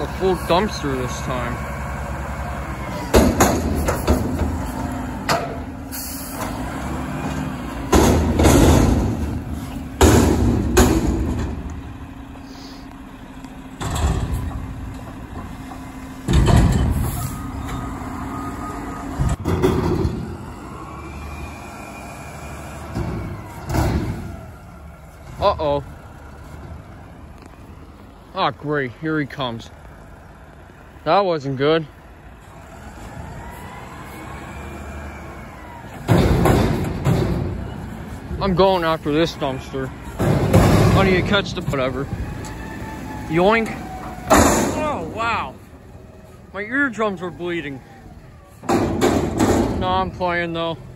a full dumpster this time. Uh-oh. Oh, great. Here he comes. That wasn't good. I'm going after this dumpster. I need to catch the whatever. Yoink. Oh, wow. My eardrums were bleeding. No, I'm playing though.